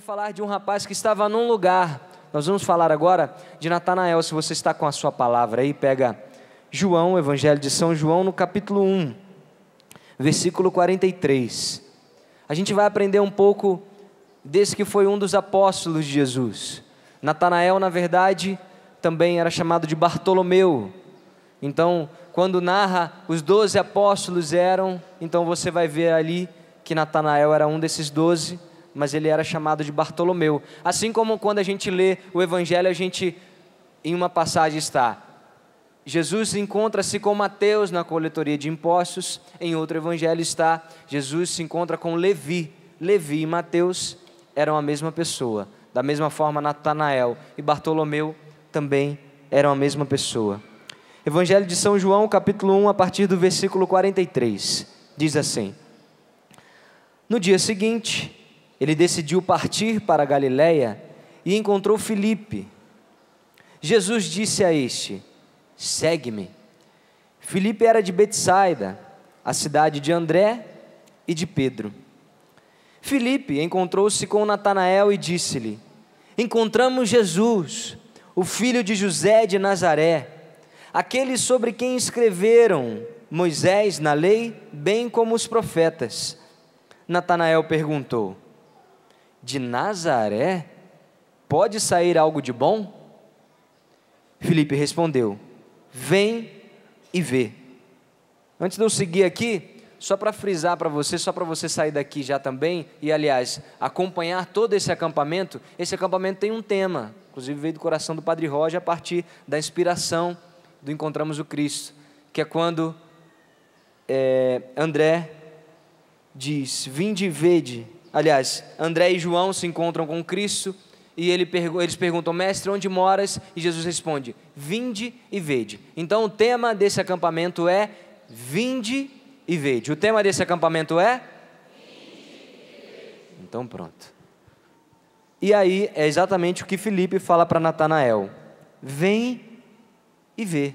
falar de um rapaz que estava num lugar. Nós vamos falar agora de Natanael. Se você está com a sua palavra aí, pega João, Evangelho de São João, no capítulo 1, versículo 43. A gente vai aprender um pouco desse que foi um dos apóstolos de Jesus. Natanael, na verdade, também era chamado de Bartolomeu. Então, quando narra os 12 apóstolos eram, então você vai ver ali que Natanael era um desses 12, mas ele era chamado de Bartolomeu. Assim como quando a gente lê o Evangelho, em uma passagem está: Jesus encontra-se com Mateus na coletoria de impostos. Em outro Evangelho está: Jesus se encontra com Levi. Levi e Mateus eram a mesma pessoa. Da mesma forma, Natanael e Bartolomeu também eram a mesma pessoa. Evangelho de São João, capítulo 1, a partir do versículo 43, diz assim: No dia seguinte, ele decidiu partir para a Galiléia e encontrou Filipe. Jesus disse a este: Segue-me. Filipe era de Betsaida, a cidade de André e de Pedro. Filipe encontrou-se com Natanael e disse-lhe: Encontramos Jesus, o filho de José de Nazaré, aquele sobre quem escreveram Moisés na lei, bem como os profetas. Natanael perguntou: De Nazaré pode sair algo de bom? Filipe respondeu: Vem e vê. Antes de eu seguir aqui, só para frisar para você, só para você sair daqui já também, e aliás, acompanhar todo esse acampamento tem um tema, inclusive veio do coração do Padre Roger a partir da inspiração do Encontramos o Cristo, que é quando André diz: Vinde e vede. Aliás, André e João se encontram com Cristo e eles perguntam: Mestre, onde moras? E Jesus responde: Vinde e vede. Então o tema desse acampamento é Vinde e vede. O tema desse acampamento é? Então pronto. E aí é exatamente o que Filipe fala para Natanael: Vem e vê.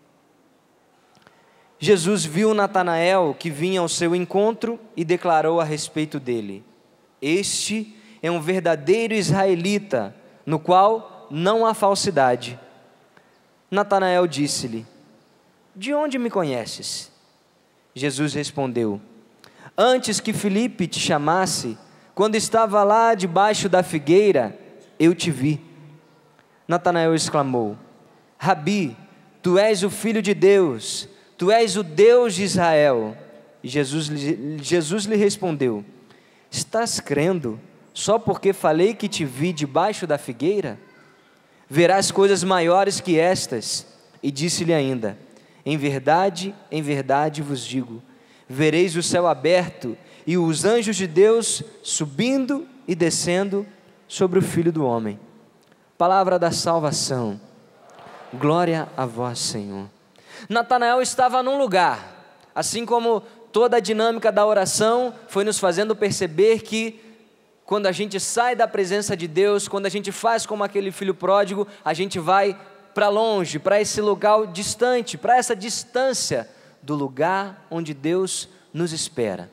Jesus viu Natanael que vinha ao seu encontro e declarou a respeito dele: Este é um verdadeiro israelita, no qual não há falsidade. Natanael disse-lhe: De onde me conheces? Jesus respondeu: Antes que Filipe te chamasse, quando estava lá debaixo da figueira, eu te vi. Natanael exclamou: Rabi, tu és o Filho de Deus, tu és o Deus de Israel. E Jesus lhe respondeu: Estás crendo só porque falei que te vi debaixo da figueira? Verás coisas maiores que estas. E disse-lhe ainda: em verdade vos digo, vereis o céu aberto e os anjos de Deus subindo e descendo sobre o Filho do Homem. Palavra da salvação. Glória a vós, Senhor. Natanael estava num lugar, assim como toda a dinâmica da oração foi nos fazendo perceber que quando a gente sai da presença de Deus, quando a gente faz como aquele filho pródigo, a gente vai para longe, para esse lugar distante, para essa distância do lugar onde Deus nos espera.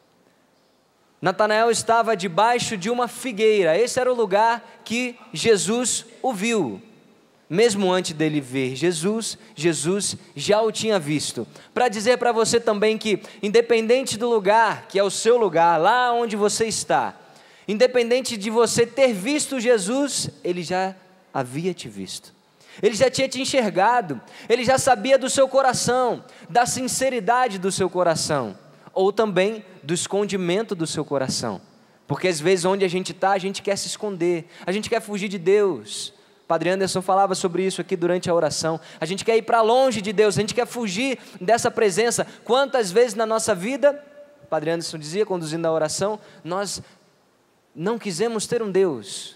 Natanael estava debaixo de uma figueira. Esse era o lugar que Jesus o viu. Mesmo antes dele ver Jesus, Jesus já o tinha visto. Para dizer para você também que, independente do lugar, que é o seu lugar, lá onde você está, independente de você ter visto Jesus, Ele já havia te visto. Ele já tinha te enxergado. Ele já sabia do seu coração, da sinceridade do seu coração, ou também do escondimento do seu coração. Porque às vezes onde a gente está, a gente quer se esconder, a gente quer fugir de Deus. Padre Anderson falava sobre isso aqui durante a oração. A gente quer ir para longe de Deus, a gente quer fugir dessa presença. Quantas vezes na nossa vida, Padre Anderson dizia, conduzindo a oração, nós não quisemos ter um Deus.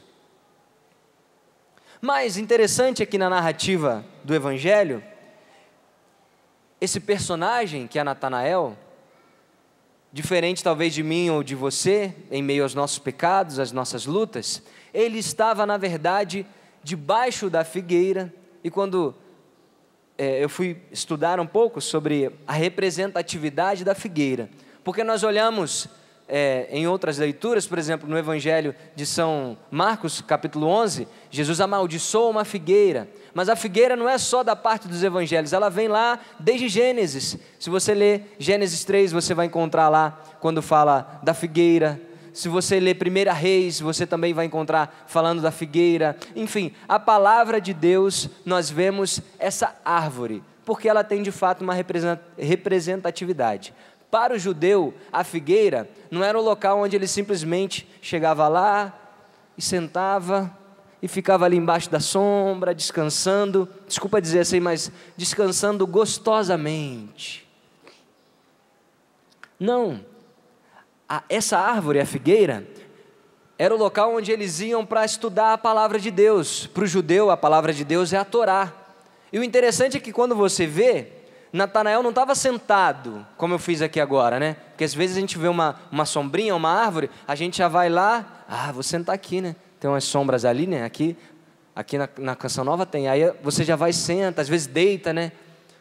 Mas interessante aqui na narrativa do Evangelho, esse personagem que é Natanael, diferente talvez de mim ou de você, em meio aos nossos pecados, às nossas lutas, ele estava na verdade debaixo da figueira. E quando eu fui estudar um pouco sobre a representatividade da figueira, porque nós olhamos em outras leituras, por exemplo, no Evangelho de São Marcos, capítulo 11, Jesus amaldiçoa uma figueira. Mas a figueira não é só da parte dos evangelhos, ela vem lá desde Gênesis. Se você ler Gênesis 3, você vai encontrar lá quando fala da figueira. Se você ler 1 Reis, você também vai encontrar falando da figueira. Enfim, a palavra de Deus, nós vemos essa árvore, porque ela tem de fato uma representatividade. Para o judeu, a figueira não era o local onde ele simplesmente chegava lá e sentava e ficava ali embaixo da sombra, descansando, desculpa dizer assim, mas descansando gostosamente. Não, essa árvore, a figueira, era o local onde eles iam para estudar a palavra de Deus. Para o judeu, a palavra de Deus é a Torá. E o interessante é que quando você vê, Natanael não estava sentado, como eu fiz aqui agora, né? Porque às vezes a gente vê uma sombrinha, uma árvore, a gente já vai lá, vou sentar aqui, né? Tem umas sombras ali, né? Aqui na Canção Nova tem. Aí você já vai e senta, às vezes deita, né?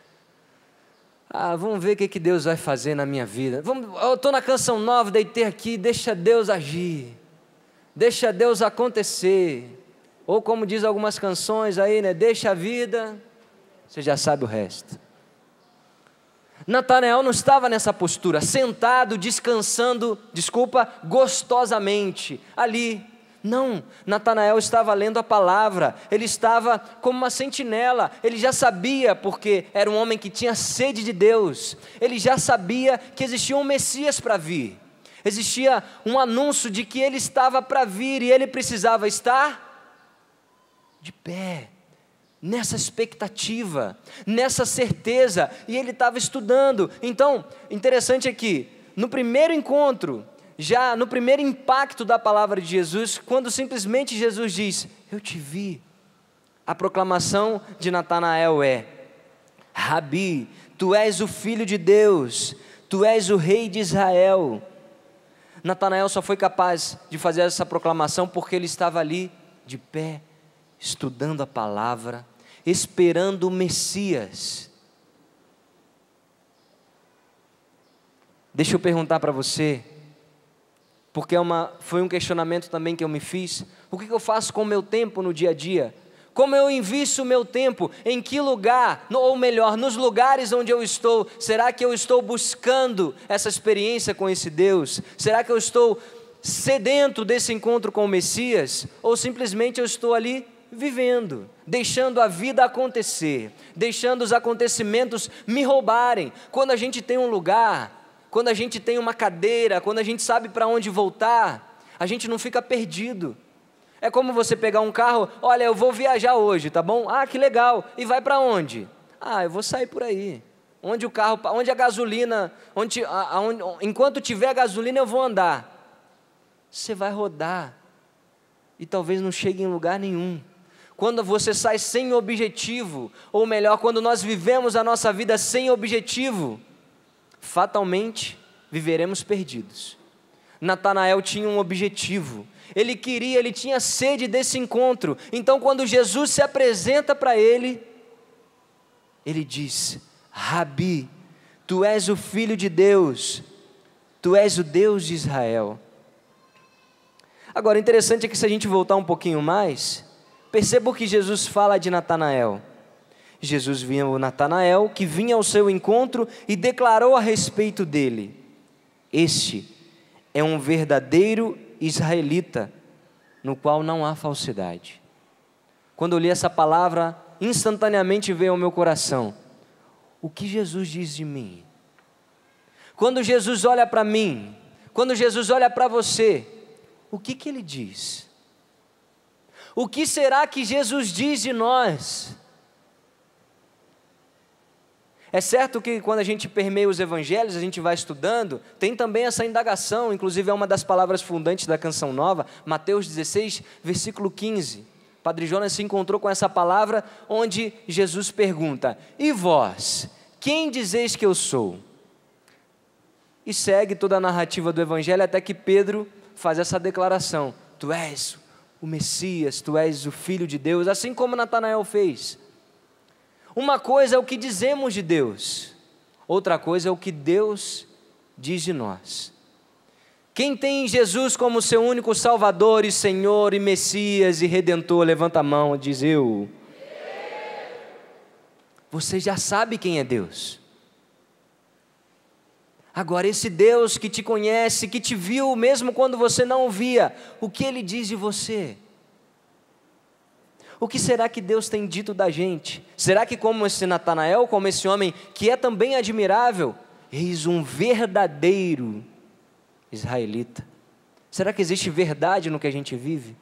Vamos ver o que Deus vai fazer na minha vida. Eu estou na Canção Nova, deitei aqui, deixa Deus agir. Deixa Deus acontecer. Ou como diz algumas canções aí, né? Deixa a vida, você já sabe o resto. Natanael não estava nessa postura, sentado, descansando, gostosamente, ali. Não, Natanael estava lendo a palavra, ele estava como uma sentinela, ele já sabia, porque era um homem que tinha sede de Deus, ele já sabia que existia um Messias para vir, existia um anúncio de que ele estava para vir e ele precisava estar de pé, nessa expectativa, nessa certeza, e ele estava estudando. Então, interessante é que, no primeiro encontro, já no primeiro impacto da palavra de Jesus, quando simplesmente Jesus diz, eu te vi, a proclamação de Natanael é, Rabi, tu és o Filho de Deus, tu és o Rei de Israel. Natanael só foi capaz de fazer essa proclamação porque ele estava ali, de pé, estudando a palavra, esperando o Messias. Deixa eu perguntar para você, porque foi um questionamento também que eu me fiz, o que eu faço com o meu tempo no dia a dia? Como eu invisto o meu tempo? Em que lugar? Ou melhor, nos lugares onde eu estou, será que eu estou buscando essa experiência com esse Deus? Será que eu estou sedento desse encontro com o Messias? Ou simplesmente eu estou ali vivendo, deixando a vida acontecer, deixando os acontecimentos me roubarem? Quando a gente tem um lugar, quando a gente tem uma cadeira, quando a gente sabe para onde voltar, a gente não fica perdido. É como você pegar um carro, olha, eu vou viajar hoje, tá bom? Que legal, e vai para onde? Eu vou sair por aí, onde a gasolina, enquanto tiver gasolina eu vou andar. Você vai rodar, e talvez não chegue em lugar nenhum. Quando você sai sem objetivo, ou melhor, quando nós vivemos a nossa vida sem objetivo, fatalmente viveremos perdidos. Natanael tinha um objetivo, ele tinha sede desse encontro. Então quando Jesus se apresenta para ele, ele diz, Rabi, tu és o Filho de Deus, tu és o Deus de Israel. Agora, interessante é que se a gente voltar um pouquinho mais, perceba o que Jesus fala de Natanael. Jesus viu Natanael, que vinha ao seu encontro e declarou a respeito dele, este é um verdadeiro israelita, no qual não há falsidade. Quando eu li essa palavra, instantaneamente veio ao meu coração, o que Jesus diz de mim? Quando Jesus olha para mim, quando Jesus olha para você, o que ele diz? O que será que Jesus diz de nós? É certo que quando a gente permeia os evangelhos, a gente vai estudando, tem também essa indagação, inclusive é uma das palavras fundantes da Canção Nova, Mateus 16, versículo 15. Padre Jonas se encontrou com essa palavra, onde Jesus pergunta, e vós, quem dizeis que eu sou? E segue toda a narrativa do evangelho, até que Pedro faz essa declaração, tu és o Messias, tu és o Filho de Deus, assim como Natanael fez. Uma coisa é o que dizemos de Deus, outra coisa é o que Deus diz de nós. Quem tem Jesus como seu único Salvador e Senhor e Messias e Redentor, levanta a mão e diz: eu. Você já sabe quem é Deus. Agora, esse Deus que te conhece, que te viu mesmo quando você não o via, o que Ele diz de você? O que será que Deus tem dito da gente? Será que como esse Natanael, como esse homem que é também admirável, eis um verdadeiro israelita? Será que existe verdade no que a gente vive?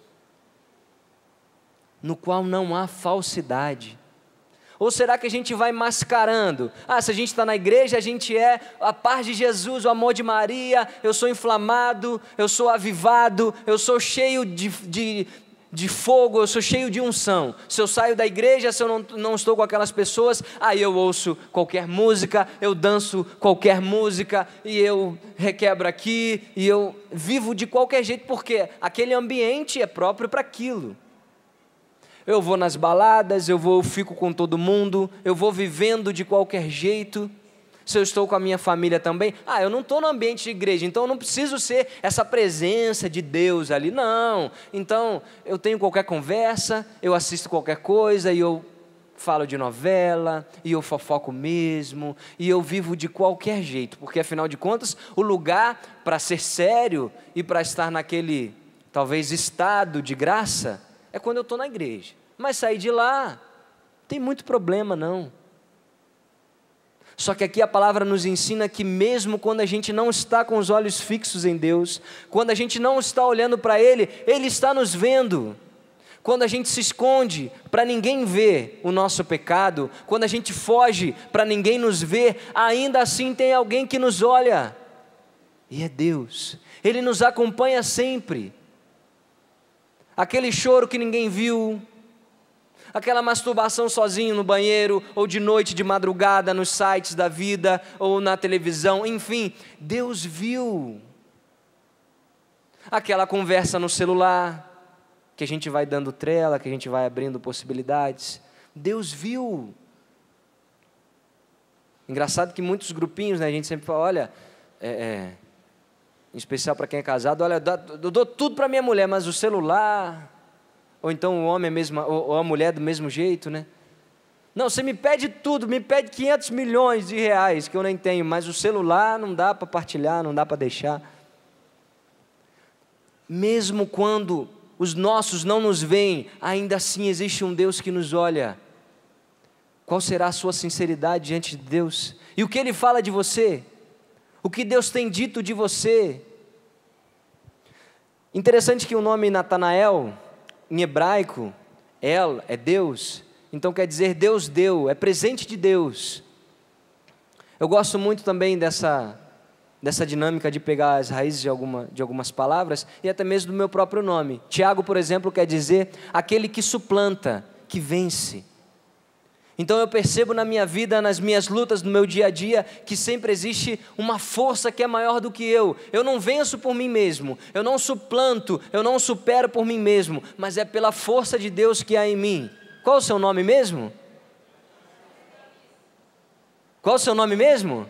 No qual não há falsidade? Ou será que a gente vai mascarando? Se a gente está na igreja, a gente é a paz de Jesus, o amor de Maria, eu sou inflamado, eu sou avivado, eu sou cheio de fogo, eu sou cheio de unção. Se eu saio da igreja, se eu não estou com aquelas pessoas, aí eu ouço qualquer música, eu danço qualquer música, e eu requebro aqui, e eu vivo de qualquer jeito, porque aquele ambiente é próprio para aquilo. Eu vou nas baladas, eu fico com todo mundo, eu vou vivendo de qualquer jeito. Se eu estou com a minha família também, eu não estou no ambiente de igreja, então eu não preciso ser essa presença de Deus ali, não. Então, eu tenho qualquer conversa, eu assisto qualquer coisa, e eu falo de novela, e eu fofoco mesmo, e eu vivo de qualquer jeito, porque afinal de contas, o lugar para ser sério e para estar naquele, talvez, estado de graça, é quando eu estou na igreja. Mas sair de lá, não tem muito problema não. Só que aqui a palavra nos ensina que mesmo quando a gente não está com os olhos fixos em Deus, quando a gente não está olhando para Ele, Ele está nos vendo. Quando a gente se esconde para ninguém ver o nosso pecado, quando a gente foge para ninguém nos ver, ainda assim tem alguém que nos olha. E é Deus. Ele nos acompanha sempre. Aquele choro que ninguém viu, aquela masturbação sozinho no banheiro, ou de noite, de madrugada, nos sites da vida, ou na televisão, enfim, Deus viu. Aquela conversa no celular, que a gente vai dando trela, que a gente vai abrindo possibilidades, Deus viu. Engraçado que muitos grupinhos, a gente sempre fala, olha, em especial para quem é casado, olha, eu dou tudo para minha mulher, mas o celular, ou então o homem mesmo, ou a mulher do mesmo jeito, né? Não, você me pede tudo, me pede 500 milhões de reais, que eu nem tenho, mas o celular não dá para partilhar, não dá para deixar. Mesmo quando os nossos não nos veem, ainda assim existe um Deus que nos olha. Qual será a sua sinceridade diante de Deus? E o que Ele fala de você? O que Deus tem dito de você? Interessante que o nome Natanael, em hebraico, El é Deus, então quer dizer Deus deu, é presente de Deus. Eu gosto muito também dessa dinâmica de pegar as raízes de algumas palavras, e até mesmo do meu próprio nome. Tiago, por exemplo, quer dizer aquele que suplanta, que vence. Então eu percebo na minha vida, nas minhas lutas, no meu dia a dia, que sempre existe uma força que é maior do que eu. Eu não venço por mim mesmo, eu não suplanto, eu não supero por mim mesmo, mas é pela força de Deus que há em mim. Qual o seu nome mesmo? Qual o seu nome mesmo?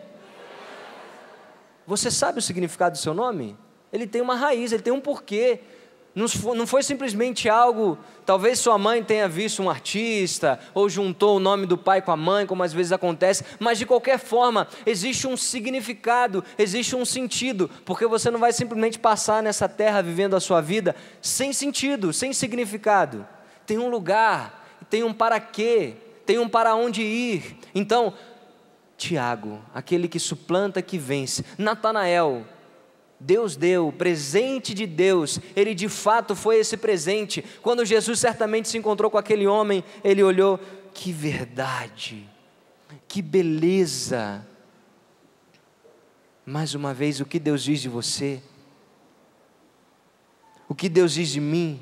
Você sabe o significado do seu nome? Ele tem uma raiz, ele tem um porquê. Não foi simplesmente algo, talvez sua mãe tenha visto um artista, ou juntou o nome do pai com a mãe, como às vezes acontece, mas de qualquer forma, existe um significado, existe um sentido, porque você não vai simplesmente passar nessa terra vivendo a sua vida sem sentido, sem significado. Tem um lugar, tem um para quê, tem um para onde ir. Então, Tiago, aquele que suplanta, que vence. Natanael, Deus deu, presente de Deus, ele de fato foi esse presente. Quando Jesus certamente se encontrou com aquele homem, ele olhou, que verdade, que beleza. Mais uma vez, o que Deus diz de você? O que Deus diz de mim?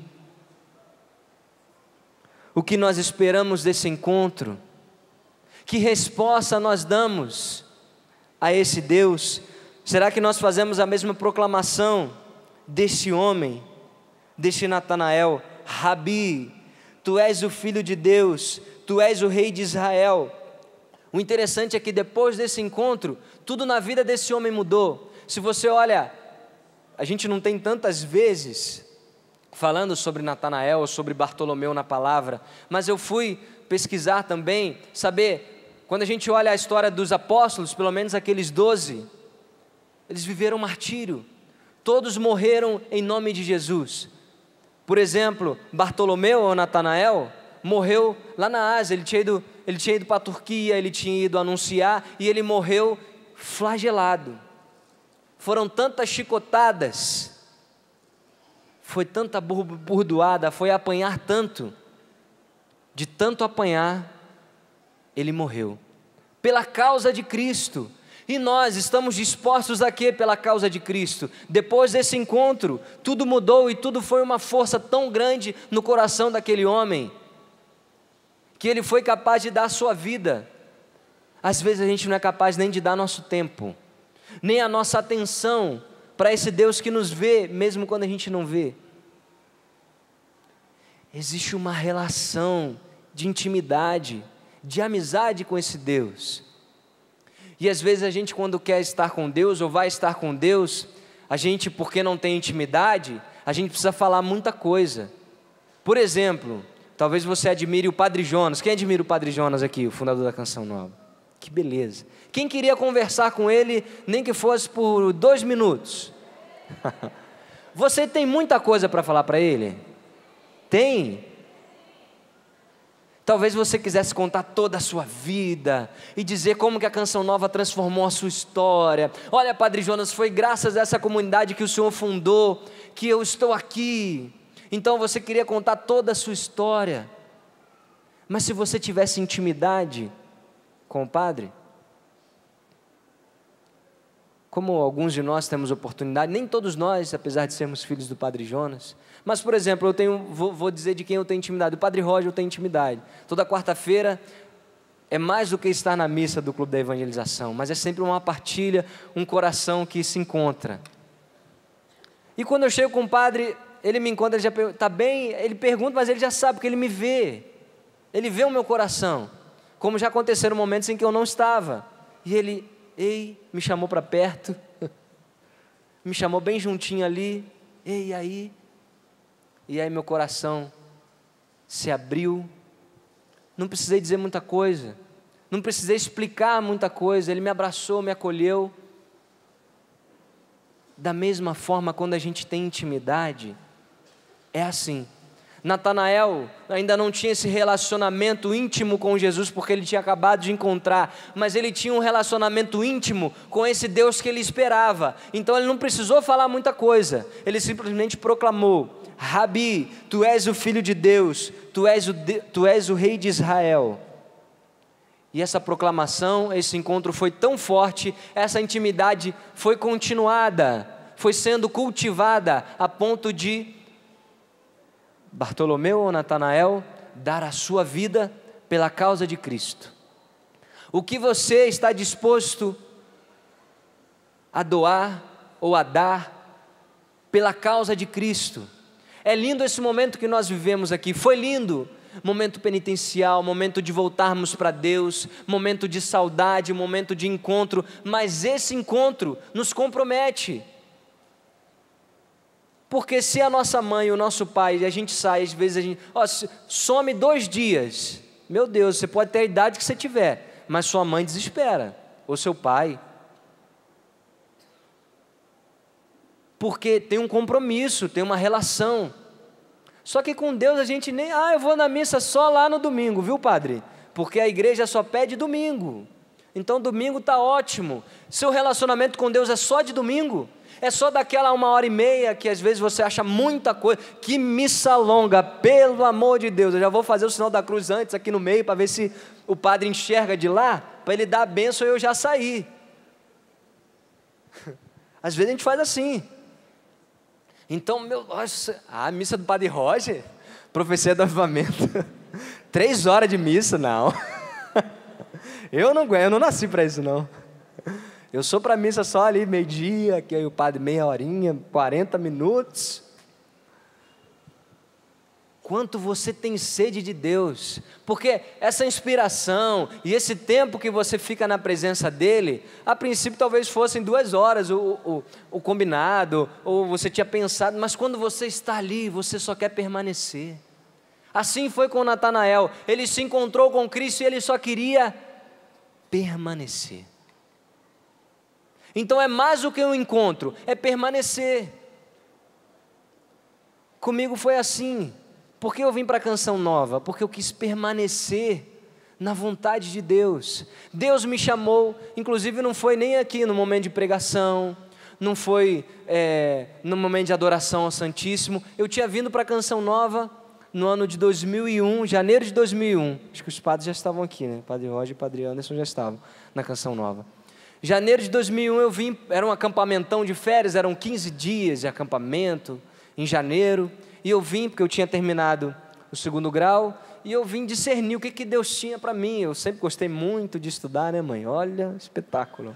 O que nós esperamos desse encontro? Que resposta nós damos a esse Deus? Será que nós fazemos a mesma proclamação desse homem, deste Natanael? Rabi, tu és o Filho de Deus, tu és o Rei de Israel. O interessante é que depois desse encontro, tudo na vida desse homem mudou. Se você olha a gente não tem tantas vezes falando sobre Natanael, sobre Bartolomeu na palavra, mas eu fui pesquisar também, saber, quando a gente olha a história dos apóstolos, pelo menos aqueles 12, eles viveram martírio, todos morreram em nome de Jesus. Por exemplo, Bartolomeu ou Natanael morreu lá na Ásia, ele tinha ido para a Turquia, ele tinha ido anunciar e ele morreu flagelado. Foram tantas chicotadas, foi tanta burdoada, foi apanhar tanto, de tanto apanhar, ele morreu, pela causa de Cristo. E nós estamos dispostos a quê pela causa de Cristo? Depois desse encontro, tudo mudou e tudo foi uma força tão grande no coração daquele homem, que ele foi capaz de dar a sua vida. Às vezes a gente não é capaz nem de dar nosso tempo, nem a nossa atenção, para esse Deus que nos vê, mesmo quando a gente não vê. Existe uma relação de intimidade, de amizade com esse Deus. E às vezes a gente, quando quer estar com Deus, ou vai estar com Deus, a gente, porque não tem intimidade, a gente precisa falar muita coisa. Por exemplo, talvez você admire o Padre Jonas. Quem admira o Padre Jonas aqui, o fundador da Canção Nova? Que beleza. Quem queria conversar com ele, nem que fosse por 2 minutos? Você tem muita coisa para falar para ele? Tem? Talvez você quisesse contar toda a sua vida e dizer como que a Canção Nova transformou a sua história. Olha, Padre Jonas, foi graças a essa comunidade que o Senhor fundou que eu estou aqui. Então você queria contar toda a sua história. Mas se você tivesse intimidade com o Padre, como alguns de nós temos oportunidade, nem todos nós, apesar de sermos filhos do Padre Jonas, mas, por exemplo, vou dizer de quem eu tenho intimidade. O Padre Roger eu tenho intimidade. Toda quarta-feira é mais do que estar na missa do Clube da Evangelização, mas é sempre uma partilha, um coração que se encontra. E quando eu chego com o Padre, ele me encontra, ele já está bem, ele pergunta, mas ele já sabe, porque ele me vê. Ele vê o meu coração, como já aconteceram momentos em que eu não estava. E ele, me chamou para perto, me chamou bem juntinho ali, aí? E aí meu coração se abriu, não precisei dizer muita coisa, não precisei explicar muita coisa, ele me abraçou, me acolheu. Da mesma forma, quando a gente tem intimidade, é assim. Natanael ainda não tinha esse relacionamento íntimo com Jesus, porque ele tinha acabado de encontrar, mas ele tinha um relacionamento íntimo com esse Deus que ele esperava. Então ele não precisou falar muita coisa, ele simplesmente proclamou: Rabi, tu és o Filho de Deus, tu és o Rei de Israel. E essa proclamação, esse encontro foi tão forte, essa intimidade foi continuada, foi sendo cultivada, a ponto de Bartolomeu ou Natanael dar a sua vida pela causa de Cristo. O que você está disposto a doar ou a dar pela causa de Cristo? É lindo esse momento que nós vivemos aqui, foi lindo, momento penitencial, momento de voltarmos para Deus, momento de saudade, momento de encontro, mas esse encontro nos compromete. Porque se a nossa mãe, o nosso pai, a gente sai, às vezes a gente, some 2 dias, meu Deus, você pode ter a idade que você tiver, mas sua mãe desespera, ou seu pai, porque tem um compromisso, tem uma relação. Só que com Deus a gente nem, eu vou na missa só lá no domingo, viu, padre? Porque a igreja só pede domingo, então domingo está ótimo. Seu relacionamento com Deus é só de domingo? É só daquela 1h30 que às vezes você acha muita coisa, que missa longa, pelo amor de Deus, eu já vou fazer o sinal da cruz antes aqui no meio, para ver se o padre enxerga de lá, para ele dar a bênção e eu já sair. Às vezes a gente faz assim. Então, a missa do Padre Roger, profecia do avivamento, 3 horas de missa, não. Eu não aguento, eu não nasci para isso não. Eu sou para a missa só ali, meio-dia, que aí o padre meia horinha, 40 minutos. quanto você tem sede de Deus, porque essa inspiração e esse tempo que você fica na presença dEle, a princípio talvez fossem 2 horas o combinado, ou você tinha pensado, mas quando você está ali, você só quer permanecer. Assim foi com Natanael, ele se encontrou com Cristo e ele só queria permanecer. Então é mais do que um encontro, é permanecer. Comigo foi assim. Por que eu vim para a Canção Nova? Porque eu quis permanecer na vontade de Deus. Deus me chamou, inclusive não foi nem aqui no momento de pregação, não foi no momento de adoração ao Santíssimo. Eu tinha vindo para a Canção Nova no ano de 2001, janeiro de 2001. Acho que os padres já estavam aqui, né? Padre Roger e Padre Anderson já estavam na Canção Nova. Janeiro de 2001 eu vim, era um acampamentão de férias, eram 15 dias de acampamento em janeiro. E eu vim porque eu tinha terminado o 2º grau, e eu vim discernir o que Deus tinha para mim. Eu sempre gostei muito de estudar, né, mãe? Olha, espetáculo.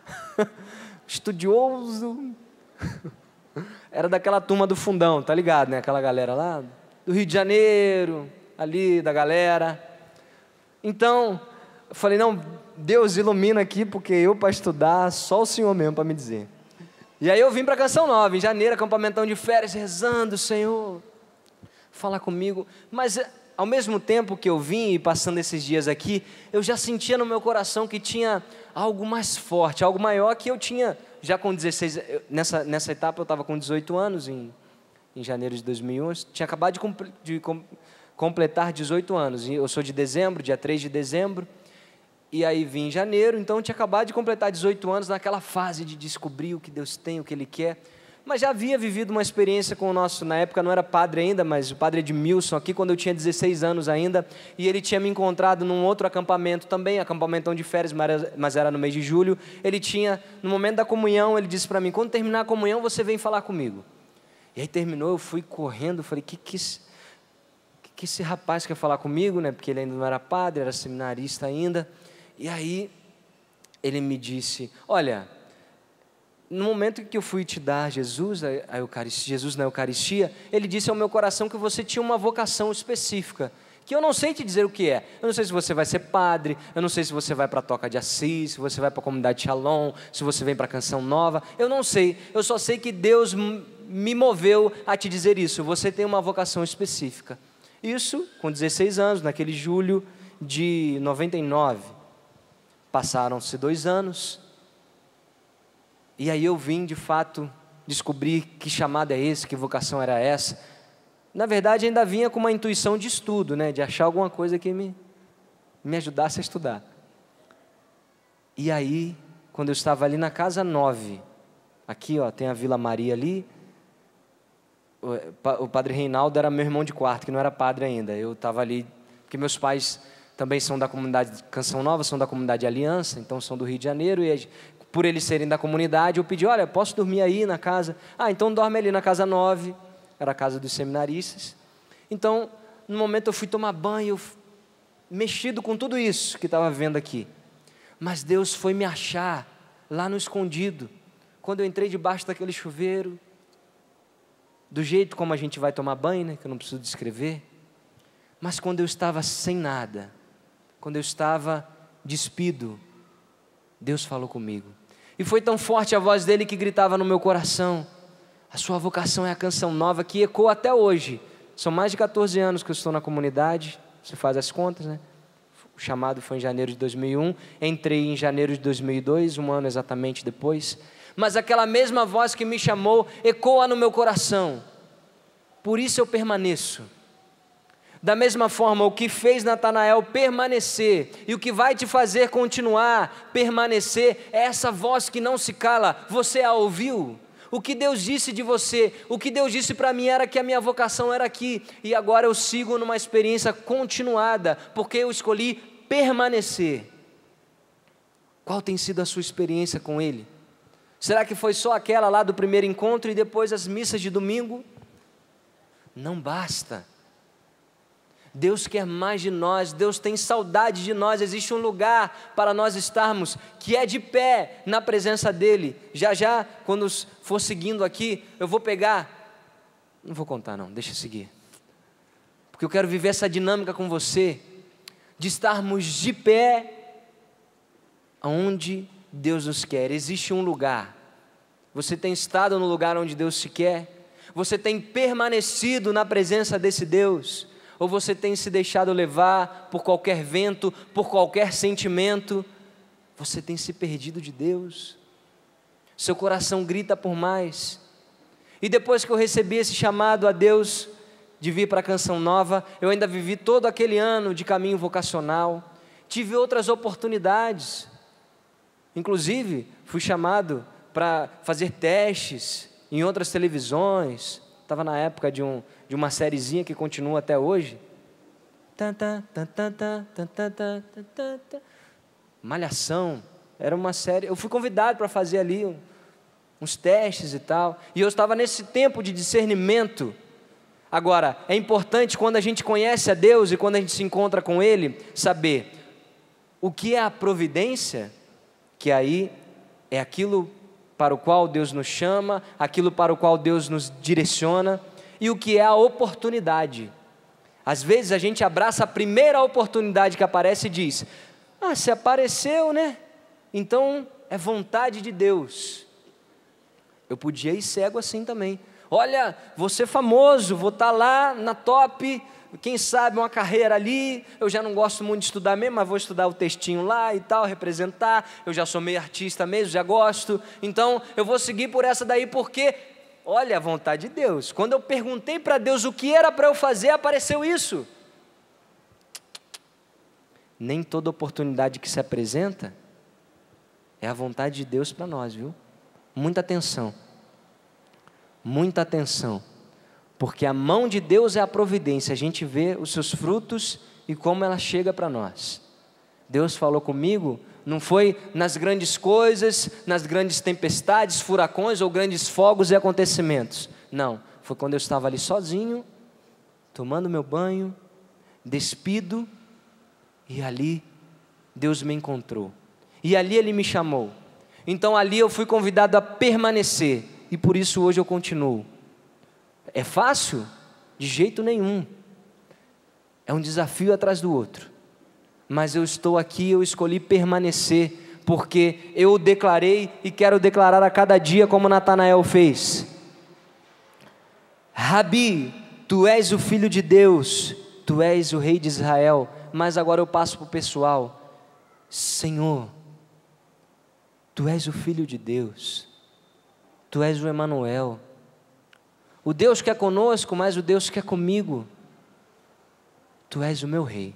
Estudioso. Era daquela turma do fundão, tá ligado, né? Aquela galera lá do Rio de Janeiro, ali da galera. Então, eu falei, não, Deus ilumina aqui, porque eu para estudar, só o Senhor mesmo para me dizer. E aí eu vim para a Canção Nova, em janeiro, acampamentão de férias, rezando, Senhor, fala comigo. Mas ao mesmo tempo que eu vim e passando esses dias aqui, eu já sentia no meu coração que tinha algo mais forte, algo maior que eu tinha, já com 16, nessa etapa eu estava com 18 anos, em janeiro de 2001, eu tinha acabado de completar 18 anos, eu sou de dezembro, dia 3 de dezembro, e aí vim em janeiro, então eu tinha acabado de completar 18 anos, naquela fase de descobrir o que Deus tem, o que Ele quer, mas já havia vivido uma experiência com o nosso, na época não era padre ainda, mas o padre Edmilson aqui, quando eu tinha 16 anos ainda, e ele tinha me encontrado num outro acampamento também, acampamentão de férias, mas era no mês de julho. Ele tinha, no momento da comunhão, ele disse para mim, quando terminar a comunhão, você vem falar comigo. E aí terminou, eu fui correndo, falei, que esse rapaz quer falar comigo, né? Porque ele ainda não era padre, era seminarista ainda. E aí ele me disse, olha, no momento que eu fui te dar Jesus na Eucaristia, ele disse ao meu coração que você tinha uma vocação específica, que eu não sei te dizer o que é. Eu não sei se você vai ser padre, eu não sei se você vai para a Toca de Assis, se você vai para a Comunidade Shalom, se você vem para a Canção Nova, eu não sei, eu só sei que Deus me moveu a te dizer isso, você tem uma vocação específica. Isso com 16 anos, naquele julho de 99. Passaram-se 2 anos, e aí eu vim de fato descobrir que chamado é esse, que vocação era essa. Na verdade ainda vinha com uma intuição de estudo, né? De achar alguma coisa que me ajudasse a estudar. E aí, quando eu estava ali na Casa 9, aqui ó, tem a Vila Maria ali, o padre Reinaldo era meu irmão de quarto, que não era padre ainda. Eu estava ali, porque meus pais também são da comunidade Canção Nova, são da comunidade Aliança, então são do Rio de Janeiro, e por eles serem da comunidade, eu pedi, olha, posso dormir aí na casa? Ah, então dorme ali na Casa 9, era a casa dos seminaristas. Então, no momento eu fui tomar banho, mexido com tudo isso que estava vendo aqui. Mas Deus foi me achar lá no escondido, quando eu entrei debaixo daquele chuveiro, do jeito como a gente vai tomar banho, né, que eu não preciso descrever. Mas quando eu estava sem nada, quando eu estava despido, Deus falou comigo. E foi tão forte a voz dele que gritava no meu coração, a sua vocação é a Canção Nova, que ecoa até hoje. São mais de 14 anos que eu estou na comunidade, você faz as contas, né? O chamado foi em janeiro de 2001, entrei em janeiro de 2002, 1 ano exatamente depois. Mas aquela mesma voz que me chamou ecoa no meu coração. Por isso eu permaneço. Da mesma forma, o que fez Natanael permanecer e o que vai te fazer continuar permanecer é essa voz que não se cala. Você a ouviu? O que Deus disse de você, o que Deus disse para mim era que a minha vocação era aqui, e agora eu sigo numa experiência continuada, porque eu escolhi permanecer. Qual tem sido a sua experiência com Ele? Será que foi só aquela lá do primeiro encontro e depois as missas de domingo? Não basta. Deus quer mais de nós, Deus tem saudade de nós, existe um lugar para nós estarmos, que é de pé na presença dEle. Já, quando for seguindo aqui, eu vou pegar, não vou contar não, deixa eu seguir. porque eu quero viver essa dinâmica com você, de estarmos de pé aonde Deus nos quer. Existe um lugar. Você tem estado no lugar onde Deus te quer? Você tem permanecido na presença desse Deus? Ou você tem se deixado levar por qualquer vento, por qualquer sentimento? Você tem se perdido de Deus? Seu coração grita por mais. E depois que eu recebi esse chamado a Deus de vir para a Canção Nova, eu ainda vivi todo aquele ano de caminho vocacional, tive outras oportunidades, inclusive fui chamado para fazer testes em outras televisões, estava na época de uma sériezinha que continua até hoje, Malhação, era uma série, eu fui convidado para fazer ali uns testes e tal, e eu estava nesse tempo de discernimento. Agora, é importante quando a gente conhece a Deus e quando a gente se encontra com Ele, saber o que é a providência, que aí é aquilo para o qual Deus nos chama, aquilo para o qual Deus nos direciona, e o que é a oportunidade. Às vezes a gente abraça a primeira oportunidade que aparece e diz: se apareceu, né? Então é vontade de Deus. Eu podia ir cego assim também. Olha, vou ser famoso, vou estar lá na top, quem sabe uma carreira ali, eu já não gosto muito de estudar mesmo, mas vou estudar o textinho lá e tal, representar, eu já sou meio artista mesmo, já gosto, então eu vou seguir por essa daí, porque, olha, a vontade de Deus. Quando eu perguntei para Deus o que era para eu fazer, apareceu isso. Nem toda oportunidade que se apresenta é a vontade de Deus para nós, viu? Muita atenção, porque a mão de Deus é a providência, a gente vê os seus frutos e como ela chega para nós. Deus falou comigo, não foi nas grandes coisas, nas grandes tempestades, furacões ou grandes fogos e acontecimentos, não, foi quando eu estava ali sozinho, tomando meu banho, despido, e ali Deus me encontrou, e ali Ele me chamou. Então ali eu fui convidado a permanecer, e por isso hoje eu continuo. É fácil? De jeito nenhum. É um desafio atrás do outro. Mas eu estou aqui, eu escolhi permanecer, porque eu declarei e quero declarar a cada dia como Natanael fez. Rabi, tu és o Filho de Deus, tu és o Rei de Israel. Mas agora eu passo para o pessoal. Senhor, tu és o Filho de Deus, tu és o Emanuel, o Deus que é conosco, mas o Deus que é comigo, tu és o meu Rei.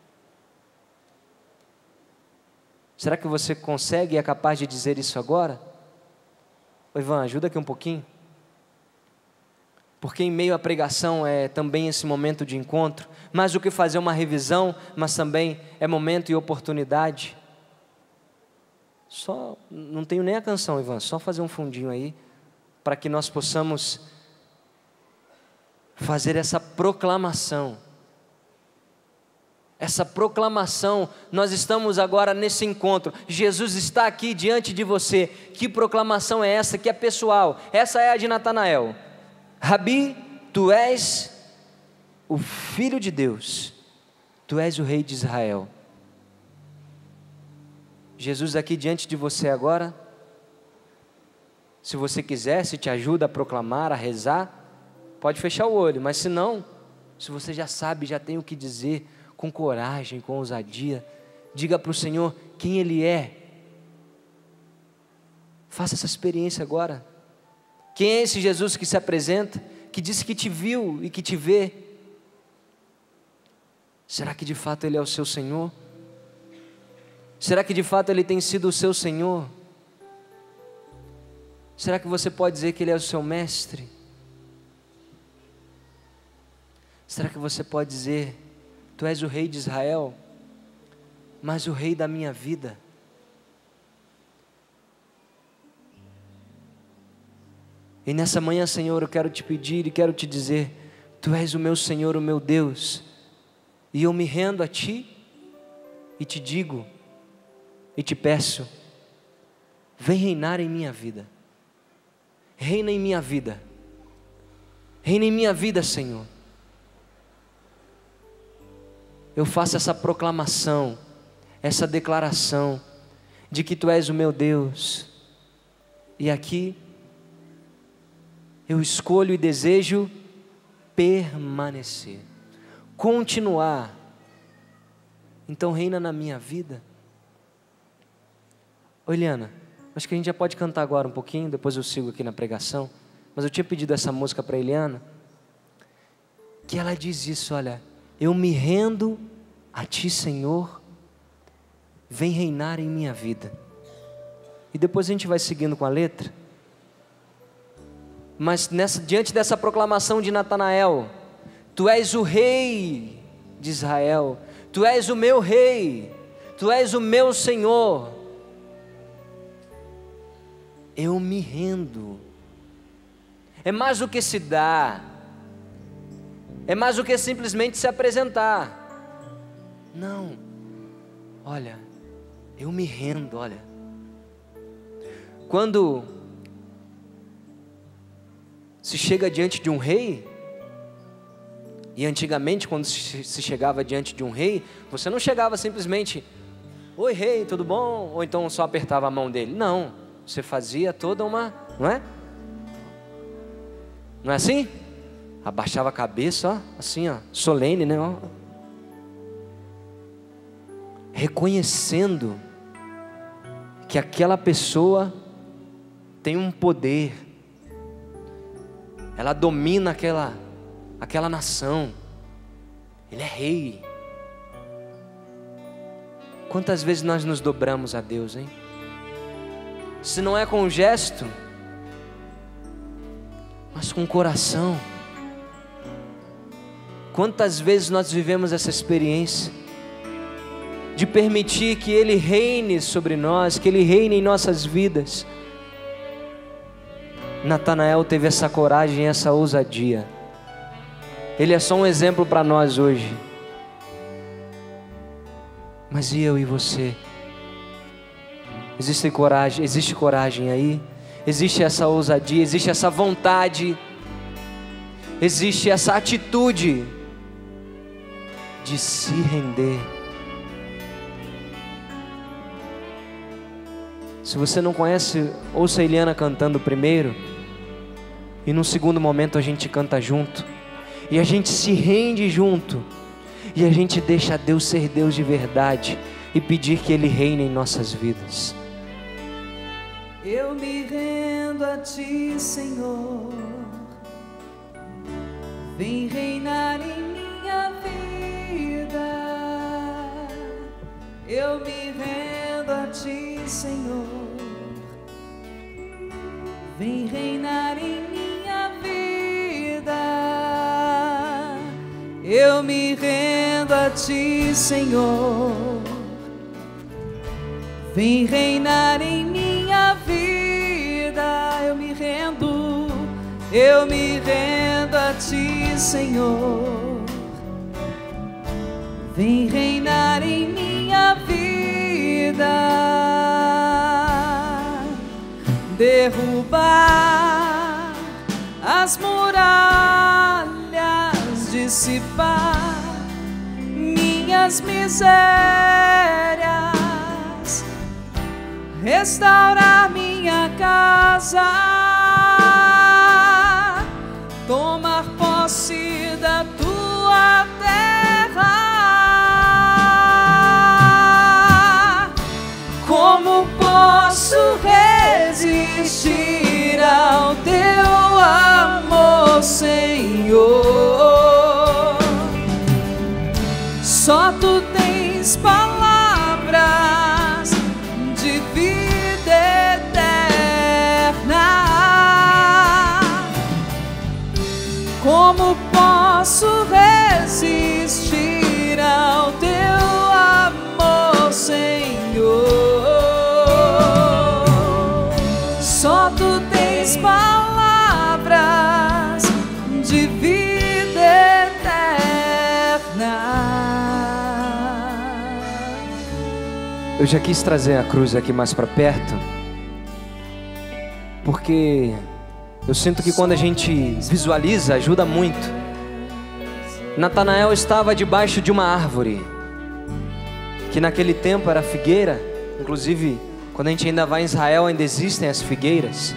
Será que você consegue e é capaz de dizer isso agora? Ô Ivan, ajuda aqui um pouquinho, porque em meio à pregação é também esse momento de encontro, mais do que fazer uma revisão, mas também é momento e oportunidade. Só, não tenho nem a canção, Ivan, só fazer um fundinho aí, para que nós possamos fazer essa proclamação. Essa proclamação, nós estamos agora nesse encontro, Jesus está aqui diante de você. Que proclamação é essa? Que é pessoal, essa é a de Natanael. Rabi, tu és o Filho de Deus, tu és o Rei de Israel. Jesus aqui diante de você agora, se você quiser, se te ajuda a proclamar, a rezar, pode fechar o olho, mas se não, se você já sabe, já tem o que dizer, com coragem, com ousadia, diga para o Senhor quem Ele é. Faça essa experiência agora. Quem é esse Jesus que se apresenta, que disse que te viu e que te vê? Será que de fato Ele é o seu Senhor? Será que de fato Ele tem sido o seu Senhor? Será que você pode dizer que Ele é o seu mestre? Será que você pode dizer: tu és o Rei de Israel, mas o Rei da minha vida? E nessa manhã, Senhor, eu quero te pedir e quero te dizer: tu és o meu Senhor, o meu Deus, e eu me rendo a Ti, e te digo, e te peço, vem reinar em minha vida. Reina em minha vida. Reina em minha vida, Senhor. eu faço essa proclamação, essa declaração de que Tu és o meu Deus. E aqui eu escolho e desejo permanecer, continuar. Então reina na minha vida. Ô Eliana, acho que a gente já pode cantar agora um pouquinho, depois eu sigo aqui na pregação. Mas eu tinha pedido essa música para a Eliana, que ela diz isso, olha: eu me rendo a Ti, Senhor, vem reinar em minha vida. E depois a gente vai seguindo com a letra. Mas diante dessa proclamação de Natanael: Tu és o rei de Israel, Tu és o meu rei, Tu és o meu Senhor, eu me rendo. É mais do que se dar, é mais do que simplesmente se apresentar. Não, olha, eu me rendo. Olha, quando se chega diante de um rei, e antigamente quando se chegava diante de um rei, você não chegava simplesmente: oi rei, tudo bom? Ou então só apertava a mão dele. Não, você fazia toda uma, não é? Não é assim? Abaixava a cabeça, ó, assim, ó, solene, né? Ó. Reconhecendo que aquela pessoa tem um poder, ela domina aquela nação, ele é rei. Quantas vezes nós nos dobramos a Deus, hein? Se não é com um gesto, mas com o coração. Quantas vezes nós vivemos essa experiência de permitir que Ele reine sobre nós, que Ele reine em nossas vidas. Natanael teve essa coragem, essa ousadia. Ele é só um exemplo para nós hoje. Mas e eu e você? Existe coragem aí? Existe essa ousadia, existe essa vontade, existe essa atitude de se render. Se você não conhece, ouça a Eliana cantando primeiro, e no segundo momento a gente canta junto, e a gente se rende junto, e a gente deixa Deus ser Deus de verdade, e pedir que Ele reine em nossas vidas. Eu me rendo a Ti, Senhor, vem reinar em minha vida. Eu me rendo a Ti, Senhor, vem reinar em minha vida. Eu me rendo a Ti, Senhor, vem reinar em minha vida. Eu me rendo a Ti, Senhor, vem reinar em minha vida. Derrubar as muralhas, dissipar minhas misérias, restaurar minha casa, tomar posse da Tua terra. Como posso resistir ao Teu amor, Senhor? Só Tu tens palavras de vida eterna. Como posso resistir ao Teu amor, Senhor? Só Tu tens palavras de vida eterna. Eu já quis trazer a cruz aqui mais para perto, porque eu sinto que quando a gente visualiza, ajuda muito. Natanael estava debaixo de uma árvore, que naquele tempo era figueira. Inclusive, quando a gente ainda vai em Israel, ainda existem as figueiras.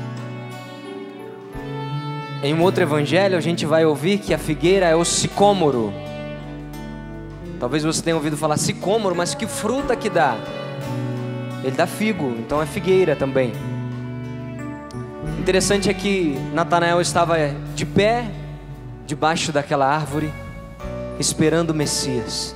Em um outro evangelho, a gente vai ouvir que a figueira é o sicômoro. Talvez você tenha ouvido falar sicômoro, mas que fruta que dá? Ele dá figo, então é figueira também. Interessante é que Natanael estava de pé, debaixo daquela árvore, esperando o Messias.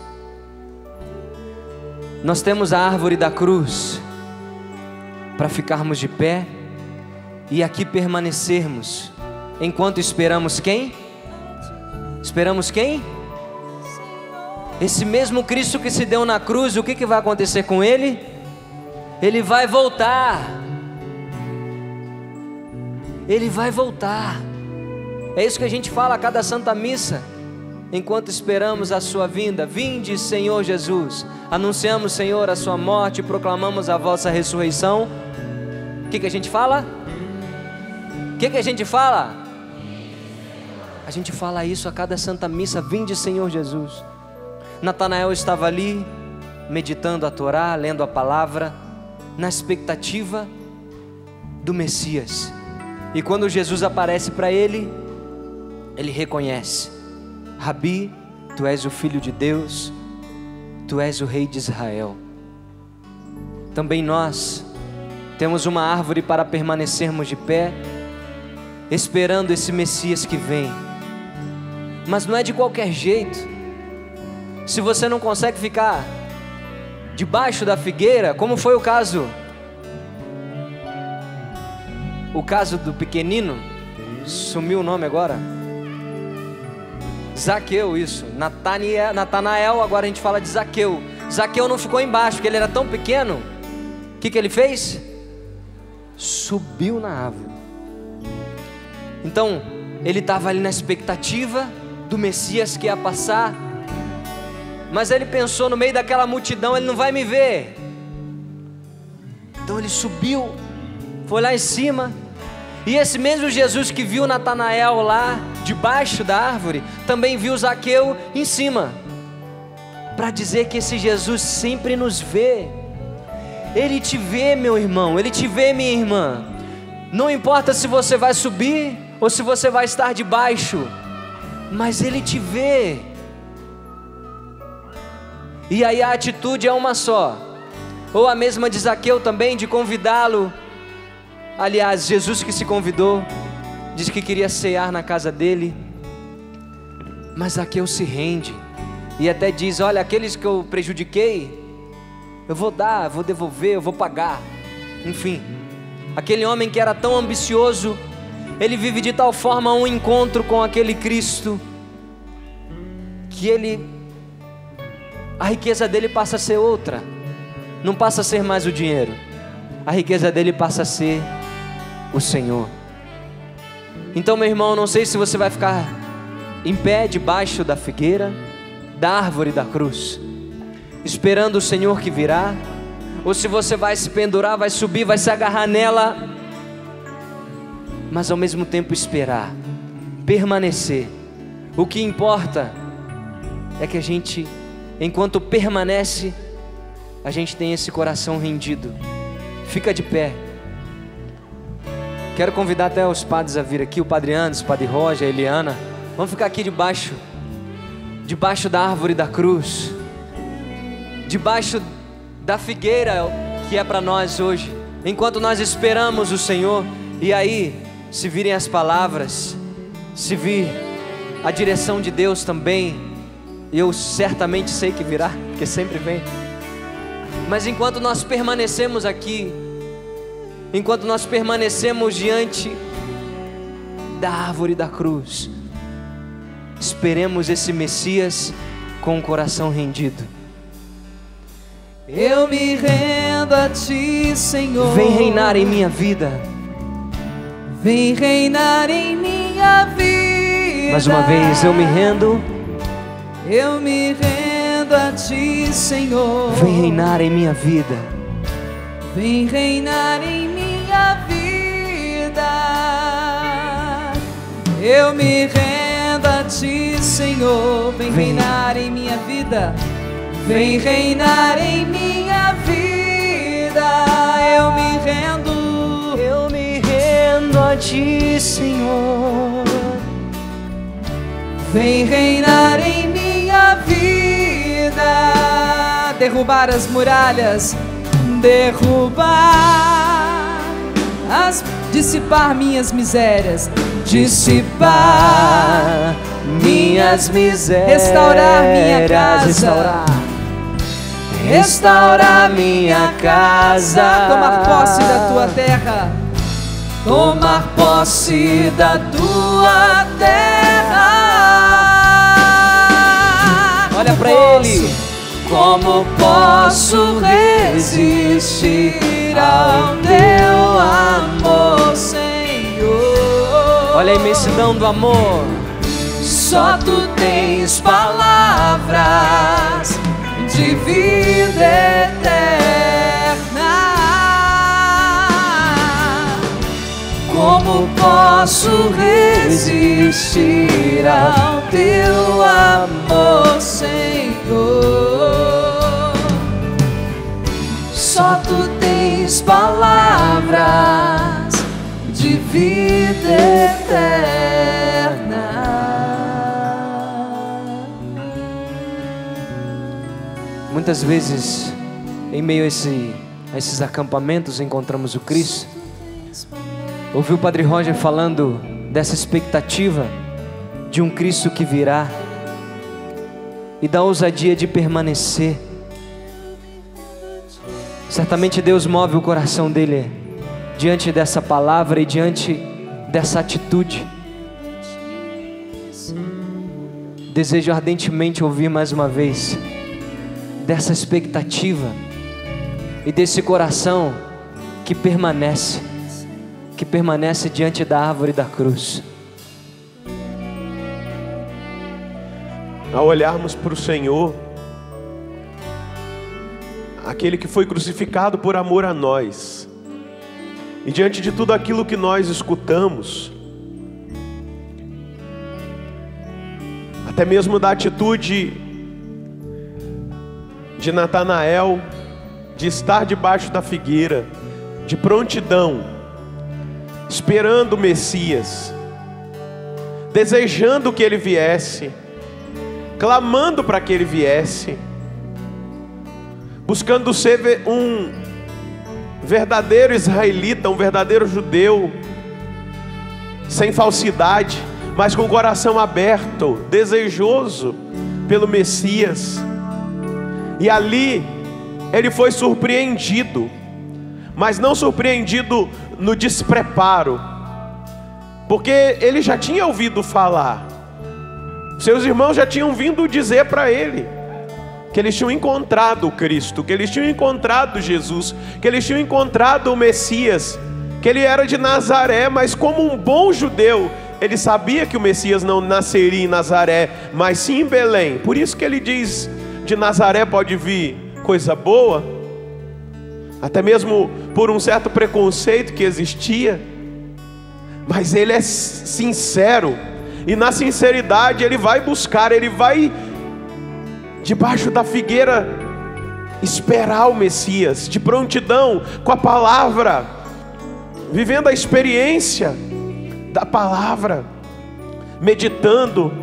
Nós temos a árvore da cruz para ficarmos de pé e aqui permanecermos enquanto esperamos quem? Esperamos quem? Esse mesmo Cristo que se deu na cruz. O que vai acontecer com Ele? Ele vai voltar. Ele vai voltar. É isso que a gente fala a cada Santa Missa, enquanto esperamos a sua vinda. Vinde, Senhor Jesus. Anunciamos, Senhor, a sua morte e proclamamos a vossa ressurreição. O que a gente fala? O que a gente fala? A gente fala isso a cada Santa Missa. Vinde, Senhor Jesus. Natanael estava ali, meditando a Torá, lendo a palavra, na expectativa do Messias. E quando Jesus aparece para ele, ele reconhece: Rabi, tu és o Filho de Deus, tu és o Rei de Israel. Também nós temos uma árvore para permanecermos de pé, esperando esse Messias que vem. Mas não é de qualquer jeito. Se você não consegue ficar debaixo da figueira, como foi o caso do pequenino, sumiu o nome agora, Zaqueu, isso, Natanael, agora a gente fala de Zaqueu. Zaqueu não ficou embaixo, porque ele era tão pequeno. O que ele fez? Subiu na árvore. Então, ele estava ali na expectativa do Messias que ia passar, mas ele pensou, no meio daquela multidão, ele não vai me ver. Então ele subiu, foi lá em cima. E esse mesmo Jesus que viu Natanael lá debaixo da árvore, também viu Zaqueu em cima, para dizer que esse Jesus sempre nos vê. Ele te vê, meu irmão, ele te vê, minha irmã. Não importa se você vai subir ou se você vai estar debaixo, mas ele te vê. E aí a atitude é uma só, ou a mesma de Zaqueu também, de convidá-lo. Aliás, Jesus que se convidou, disse que queria cear na casa dele, mas Zaqueu se rende e até diz: olha, aqueles que eu prejudiquei, eu vou dar, eu vou devolver, eu vou pagar. Enfim, aquele homem que era tão ambicioso, ele vive de tal forma um encontro com aquele Cristo, que a riqueza dele passa a ser outra, não passa a ser mais o dinheiro, a riqueza dele passa a ser o Senhor. Então, meu irmão, não sei se você vai ficar em pé debaixo da figueira, da árvore da cruz, esperando o Senhor que virá, ou se você vai se pendurar, vai subir, vai se agarrar nela, mas ao mesmo tempo esperar, permanecer. O que importa é que a gente, enquanto permanece, a gente tem esse coração rendido. Fica de pé. Quero convidar até os padres a vir aqui, o Padre Anderson, o Padre Roger, a Eliana. Vamos ficar aqui debaixo da árvore da cruz, debaixo da figueira que é para nós hoje, enquanto nós esperamos o Senhor. E aí, se virem as palavras, se vir a direção de Deus também, eu certamente sei que virá, porque sempre vem. Mas enquanto nós permanecemos aqui, enquanto nós permanecemos diante da árvore da cruz, esperemos esse Messias com o coração rendido. Eu me rendo a Ti, Senhor. Vem reinar em minha vida. Vem reinar em minha vida. Mais uma vez, eu me rendo. Eu me rendo a Ti, Senhor. Vem reinar em minha vida. Vem reinar em minha vida. Eu me rendo a ti, Senhor. Vem reinar em minha vida. Vem reinar em minha vida. Eu me rendo a ti, Senhor. Vem reinar em minha vida. Derrubar as muralhas, dissipar minhas misérias, dissipar minhas misérias, restaurar minha casa, restaurar minha casa, tomar posse da tua terra, tomar posse da tua terra. Olha para ele. Como posso resistir ao teu amor, Senhor? Olha a imensidão do amor. Só tu tens palavras de vida eterna. Como posso resistir ao teu amor, Senhor? Só tu tens palavras de vida eterna. Muitas vezes, em meio a esses acampamentos, encontramos o Cristo. Ouvi o Padre Roger falando dessa expectativa de um Cristo que virá e da ousadia de permanecer. Certamente Deus move o coração dele diante dessa palavra e diante dessa atitude. Desejo ardentemente ouvir mais uma vez dessa expectativa e desse coração que permanece diante da árvore da cruz. Ao olharmos para o Senhor, aquele que foi crucificado por amor a nós, e diante de tudo aquilo que nós escutamos, até mesmo da atitude de Natanael, de estar debaixo da figueira, de prontidão, esperando o Messias, desejando que ele viesse, clamando para que ele viesse, buscando ser um verdadeiro israelita, um verdadeiro judeu, sem falsidade, mas com o coração aberto, desejoso pelo Messias. E ali ele foi surpreendido, mas não surpreendido no despreparo, porque ele já tinha ouvido falar, seus irmãos já tinham vindo dizer para ele que eles tinham encontrado o Cristo, que eles tinham encontrado Jesus, que eles tinham encontrado o Messias, que ele era de Nazaré. Mas como um bom judeu, ele sabia que o Messias não nasceria em Nazaré, mas sim em Belém. Por isso que ele diz: de Nazaré pode vir coisa boa, até mesmo por um certo preconceito que existia. Mas ele é sincero, e na sinceridade ele vai buscar, ele vai debaixo da figueira esperar o Messias, de prontidão, com a palavra, vivendo a experiência da palavra, meditando.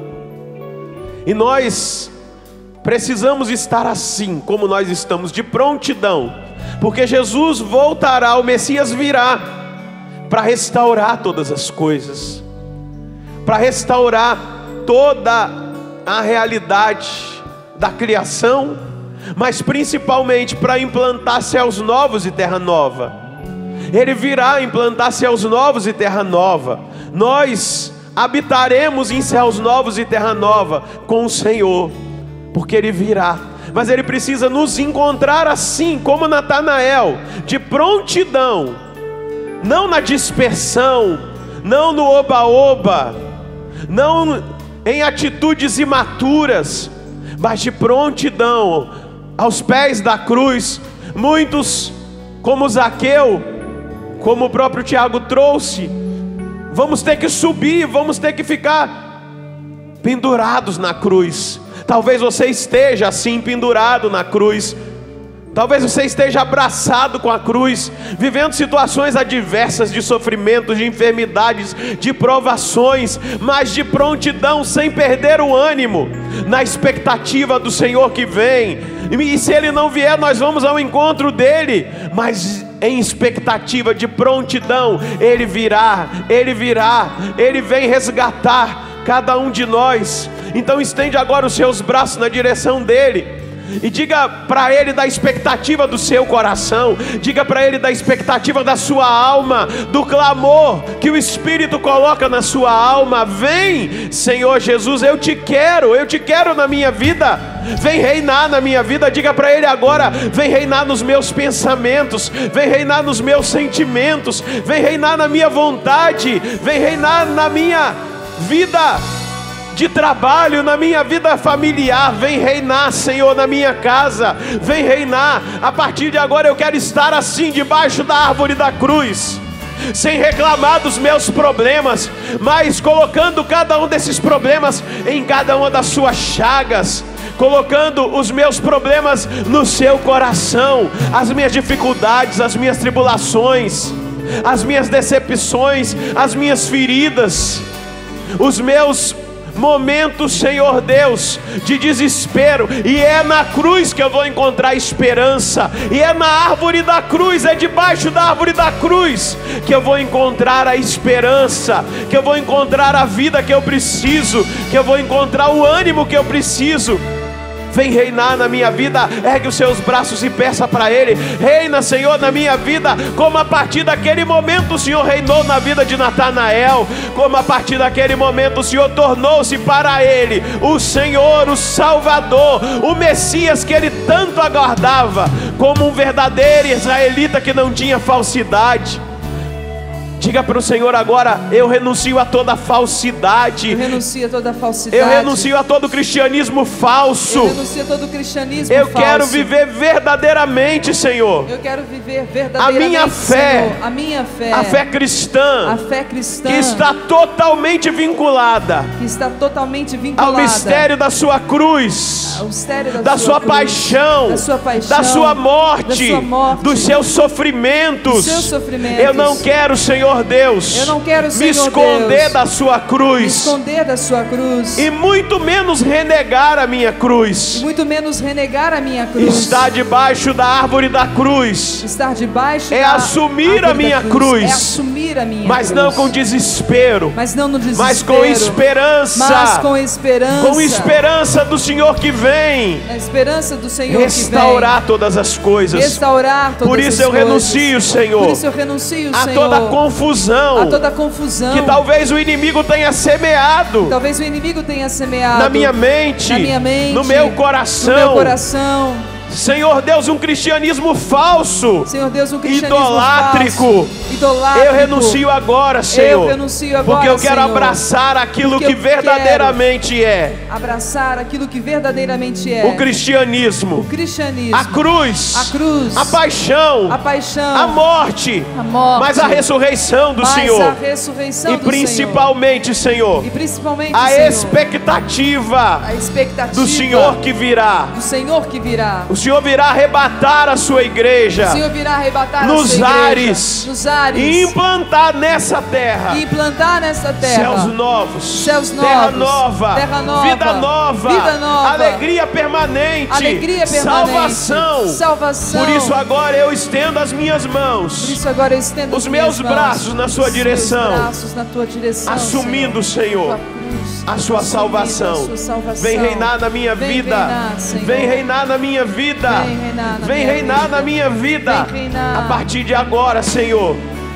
E nós precisamos estar assim como nós estamos, de prontidão, porque Jesus voltará, o Messias virá para restaurar todas as coisas, para restaurar toda a realidade da criação, mas principalmente para implantar céus novos e terra nova. Ele virá implantar céus novos e terra nova. Nós habitaremos em céus novos e terra nova com o Senhor, porque Ele virá. Mas Ele precisa nos encontrar assim como Natanael, de prontidão, não na dispersão, não no oba-oba, não em atitudes imaturas, mas de prontidão, aos pés da cruz. Muitos, como Zaqueu, como o próprio Tiago trouxe, vamos ter que subir, vamos ter que ficar pendurados na cruz. Talvez você esteja assim, pendurado na cruz. Talvez você esteja abraçado com a cruz, vivendo situações adversas de sofrimentos, de enfermidades, de provações, mas de prontidão, sem perder o ânimo, na expectativa do Senhor que vem. E se Ele não vier, nós vamos ao encontro dEle, mas em expectativa de prontidão. Ele virá, Ele virá, Ele vem resgatar cada um de nós. Então estende agora os seus braços na direção dEle e diga para Ele da expectativa do seu coração, diga para Ele da expectativa da sua alma, do clamor que o Espírito coloca na sua alma. Vem, Senhor Jesus, eu te quero na minha vida. Vem reinar na minha vida. Diga para Ele agora: vem reinar nos meus pensamentos, vem reinar nos meus sentimentos, vem reinar na minha vontade, vem reinar na minha vida de trabalho, na minha vida familiar. Vem reinar, Senhor, na minha casa. Vem reinar. A partir de agora eu quero estar assim, debaixo da árvore da cruz, sem reclamar dos meus problemas, mas colocando cada um desses problemas em cada uma das suas chagas, colocando os meus problemas no seu coração, as minhas dificuldades, as minhas tribulações, as minhas decepções, as minhas feridas, os meus momentos, Senhor Deus, de desespero. E é na cruz que eu vou encontrar esperança, e é na árvore da cruz, é debaixo da árvore da cruz que eu vou encontrar a esperança, que eu vou encontrar a vida que eu preciso, que eu vou encontrar o ânimo que eu preciso. Vem reinar na minha vida. Ergue os seus braços e peça para Ele: reina, Senhor, na minha vida, como a partir daquele momento o Senhor reinou na vida de Natanael, como a partir daquele momento o Senhor tornou-se para ele o Senhor, o Salvador, o Messias que ele tanto aguardava, como um verdadeiro israelita que não tinha falsidade. Diga para o Senhor agora: eu renuncio a toda falsidade. Eu renuncio a toda falsidade. Eu renuncio a todo cristianismo falso. Eu renuncio a todo cristianismo eu falso. quero viver verdadeiramente, Senhor. Eu quero viver verdadeiramente, a minha fé, Senhor. A minha fé. A fé cristã. A fé cristã. Que está totalmente vinculada. Que está totalmente vinculada ao mistério da sua cruz. Ao mistério da sua cruz, paixão. Da sua paixão. Da sua morte. Da sua morte. Dos seus sofrimentos. Dos seus sofrimentos. Eu não quero, Senhor Deus, eu não quero, Senhor, me esconder Deus, da sua cruz. Me esconder da sua cruz. E muito menos renegar a minha cruz. E muito menos renegar a minha cruz. Estar debaixo da árvore da cruz. Estar debaixo é da assumir a minha cruz. É assumir a minha mas cruz. Não com desespero. Mas não no desespero. Mas com esperança. Mas com esperança. Com esperança do Senhor que vem. A esperança do Senhor restaurar que vem. Todas as coisas. Restaurar todas Por isso as eu coisas. renuncio, Senhor. Por isso eu renuncio, a Senhor. toda confusão. A toda confusão. Que talvez o inimigo tenha semeado. Talvez o inimigo tenha semeado. Na minha mente. Na minha mente. No meu coração. No meu coração. Senhor Deus, um cristianismo falso. Senhor Deus, um cristianismo idolátrico. Falso. Idolátrico. Eu renuncio agora, Senhor. Eu renuncio agora, porque eu quero Senhor. Abraçar aquilo que verdadeiramente é. Abraçar aquilo que verdadeiramente é. O cristianismo. O cristianismo. A cruz. A cruz. A paixão. A paixão. A morte. A morte. Mas a ressurreição do Senhor. A ressurreição do principalmente, Senhor. E principalmente, a Senhor. Expectativa. A expectativa do Senhor que virá. Do Senhor que virá. O Senhor virá arrebatar a sua igreja. O Senhor virá arrebatar nos a sua ares. Nos ares. E implantar nessa terra. E implantar nessa terra. Céus novos. Céus novos. Terra nova. Terra nova. Vida nova. Vida nova. Alegria permanente. Alegria permanente. Salvação. Salvação. Por isso agora eu estendo as minhas mãos. Por isso agora eu estendo os meus braços na sua direção. Braços na tua direção. Assumindo, Senhor, a sua salvação. Vem reinar na minha vida. Vem reinar na minha vida. Vem reinar na minha vida. A partir de agora, Senhor,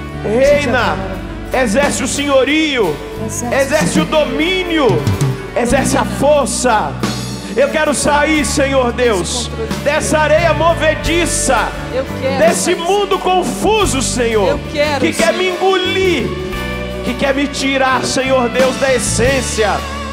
reina, exerce o senhorio, exerce o domínio, exerce a força. Eu quero sair, Senhor Deus, dessa areia movediça, desse mundo confuso, Senhor, que quer me engolir, que quer me tirar, Senhor Deus, da essência.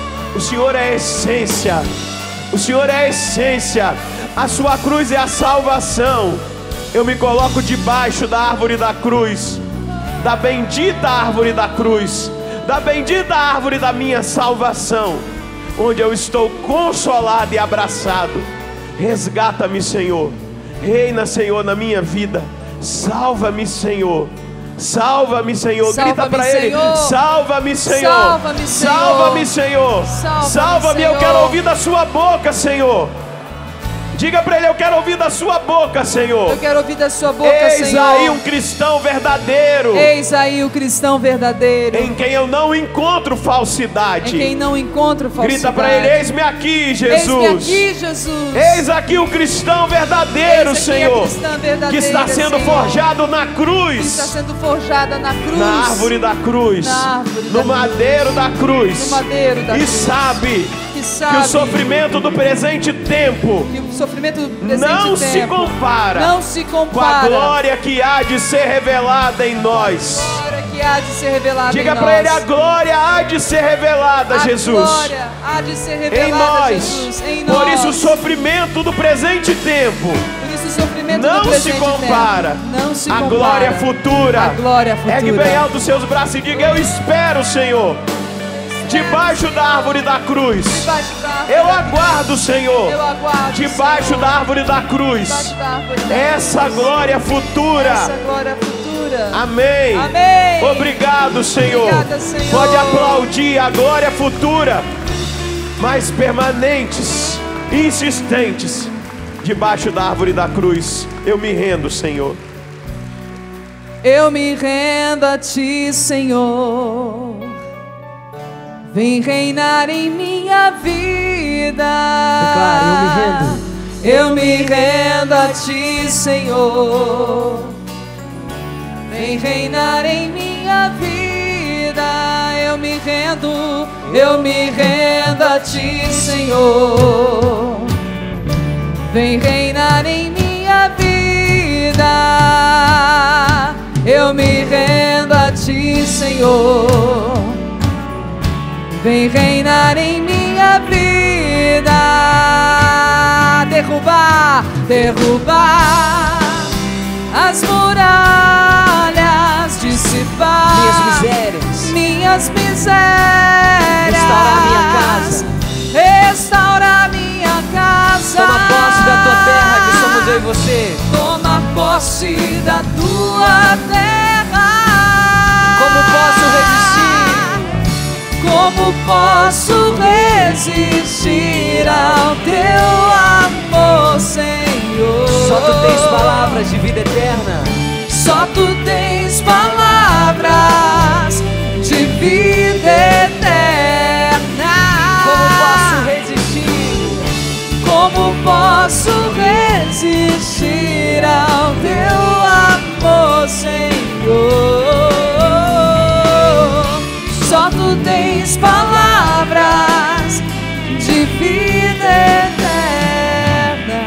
O Senhor é a essência. O Senhor é a essência. A sua cruz é a salvação. Eu me coloco debaixo da árvore da cruz, da bendita árvore da cruz, da bendita árvore da minha salvação. onde eu estou consolado e abraçado. Resgata-me, Senhor. Reina, Senhor, na minha vida. Salva-me, Senhor. Salva-me, Senhor. Grita para Ele: salva-me, Senhor. Salva-me, Senhor. Salva-me, Senhor. Salva-me, eu quero ouvir da sua boca, Senhor. Diga para Ele: eu quero ouvir da sua boca, Senhor. Eu quero ouvir da sua boca, Eis Senhor. aí um cristão verdadeiro. Eis aí o cristão verdadeiro. Em quem eu não encontro falsidade. Em quem não encontro falsidade. Grita para Ele: eis-me aqui, Jesus. Eis-me aqui, Jesus. Eis aqui o cristão verdadeiro, Senhor. Que está sendo Senhor. forjado na cruz. Que está sendo forjada na cruz. Na árvore da cruz. No madeiro da cruz. No madeiro da e cruz. sabe que o sofrimento do presente tempo não se compara com a glória que há de ser revelada em nós. Diga para Ele: a glória há de ser revelada, Jesus, em nós. Por isso o sofrimento do presente tempo não se compara à glória futura. Ergue bem alto os seus braços e diga: eu espero, Senhor, debaixo da árvore da cruz. Eu aguardo, Senhor, debaixo da árvore da cruz, essa glória futura. Amém. Obrigado, Senhor. Pode aplaudir a glória futura, mas permanentes, insistentes, debaixo da árvore da cruz. Eu me rendo, Senhor. Eu me rendo a Ti, Senhor. Vem reinar em minha vida. Declare: eu me rendo. Eu me rendo a Ti, Senhor. Vem reinar em minha vida. Eu me rendo a Ti, Senhor. Vem reinar em minha vida. Eu me rendo a Ti, Senhor. Vem reinar em minha vida. Derrubar as muralhas, dissipar minhas misérias, restaurar minha casa. Toma posse da tua terra, que somos eu e você. Toma posse da tua terra. Como posso resistir? Como posso resistir ao Teu amor, Senhor? Só Tu tens palavras de vida eterna. Só Tu tens palavras de vida eterna. Como posso resistir? Como posso resistir ao Teu amor, Senhor? Só Tu tens palavras de vida eterna.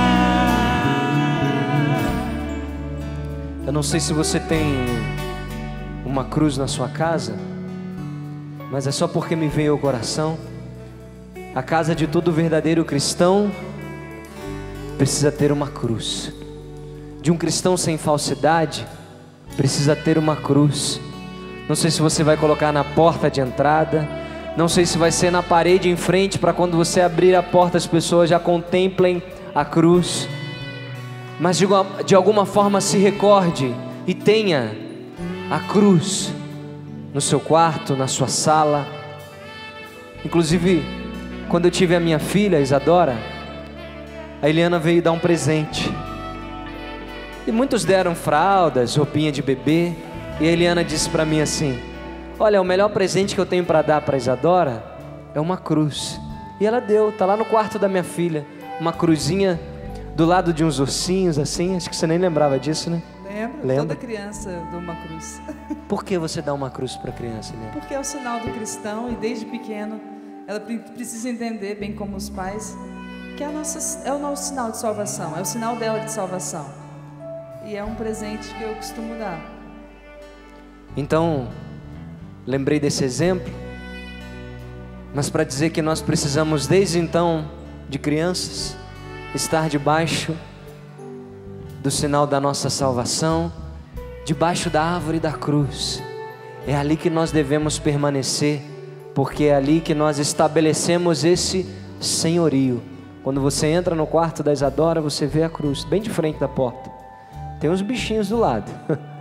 Eu não sei se você tem uma cruz na sua casa, mas é só porque me veio ao coração. A casa de todo verdadeiro cristão precisa ter uma cruz. De um cristão sem falsidade precisa ter uma cruz. Não sei se você vai colocar na porta de entrada, não sei se vai ser na parede em frente, para quando você abrir a porta as pessoas já contemplem a cruz. Mas de alguma forma se recorde e tenha a cruz no seu quarto, na sua sala. Inclusive, quando eu tive a minha filha, Isadora, a Eliana veio dar um presente. E muitos deram fraldas, roupinha de bebê. E a Eliana disse para mim assim: olha, o melhor presente que eu tenho para dar para Isadora é uma cruz. E ela deu, tá lá no quarto da minha filha, uma cruzinha do lado de uns ursinhos assim. Acho que você nem lembrava disso, né? Lembra? Toda criança dá uma cruz. Por que você dá uma cruz para a criança, Eliana? Porque é o sinal do cristão, e desde pequeno ela precisa entender, bem como os pais, que é o nosso sinal de salvação, é o sinal dela de salvação. E é um presente que eu costumo dar. Então, lembrei desse exemplo, mas para dizer que nós precisamos desde então, de crianças, estar debaixo do sinal da nossa salvação, debaixo da árvore da cruz. É ali que nós devemos permanecer porque é ali que nós estabelecemos esse senhorio. Quando você entra no quarto da Isadora, você vê a cruz, bem de frente da porta. Tem uns bichinhos do lado,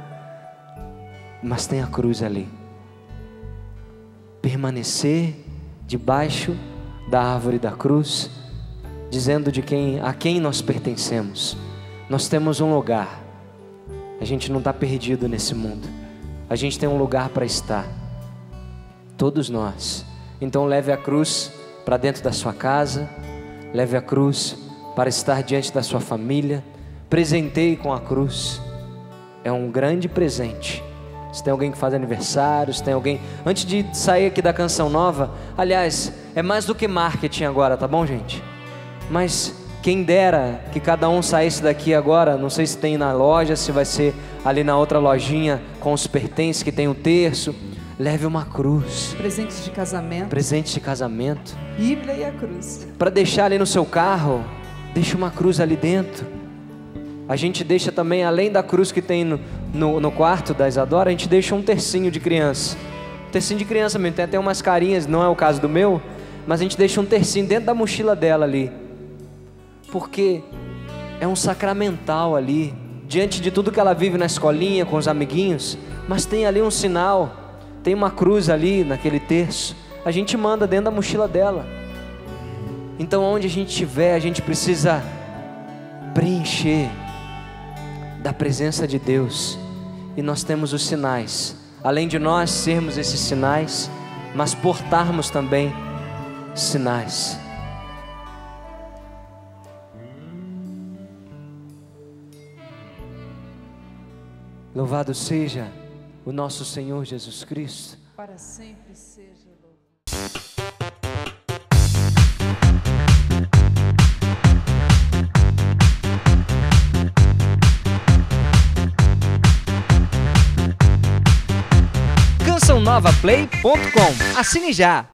mas tem a cruz ali. Permanecer debaixo da árvore da cruz, dizendo a quem nós pertencemos. Nós temos um lugar. A gente não está perdido nesse mundo. A gente tem um lugar para estar. Todos nós. Então leve a cruz para dentro da sua casa. Leve a cruz para estar diante da sua família. Presenteie com a cruz. É um grande presente. Se tem alguém que faz aniversário, se tem alguém... Antes de sair aqui da canção nova, aliás, é mais do que marketing agora, tá bom, gente? Mas quem dera que cada um saísse daqui agora, não sei se tem na loja, se vai ser ali na outra lojinha com os pertences que tem o terço. Leve uma cruz. Presentes de casamento. Presente de casamento. Bíblia e a cruz. Para deixar ali no seu carro, deixa uma cruz ali dentro. A gente deixa também, além da cruz que tem no quarto da Isadora, a gente deixa um tercinho de criança. Um tercinho de criança mesmo, tem até umas carinhas, não é o caso do meu, mas a gente deixa um tercinho dentro da mochila dela ali. Porque é um sacramental ali, diante de tudo que ela vive na escolinha, com os amiguinhos, mas tem ali um sinal, tem uma cruz ali naquele terço, a gente manda dentro da mochila dela. Então onde a gente estiver, a gente precisa preencher da presença de Deus, e nós temos os sinais, além de nós sermos esses sinais, mas portarmos também sinais. Louvado seja o nosso Senhor Jesus Cristo. Para sempre seja louvado. CançãoNovaPlay.com. Assine já!